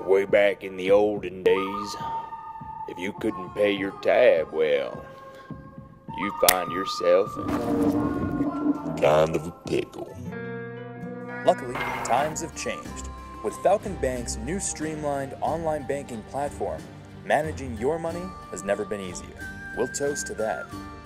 way back in the olden days, if you couldn't pay your tab, well, you find yourself in kind of a pickle. Luckily, times have changed. With Falcon Bank's new streamlined online banking platform, managing your money has never been easier. We'll toast to that.